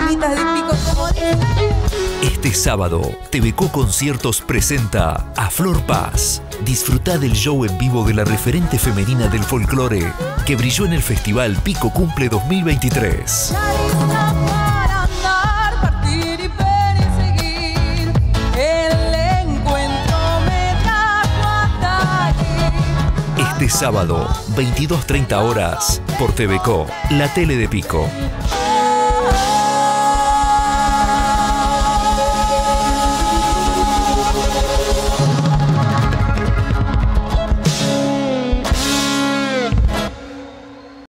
Negrita de Pico, como dice. Este sábado, TVCO Conciertos presenta a Flor Paz. Disfrutá del show en vivo de la referente femenina del folclore que brilló en el Festival Pico Cumple 2023. Este sábado, 22:30 horas, por TVCO, la tele de Pico.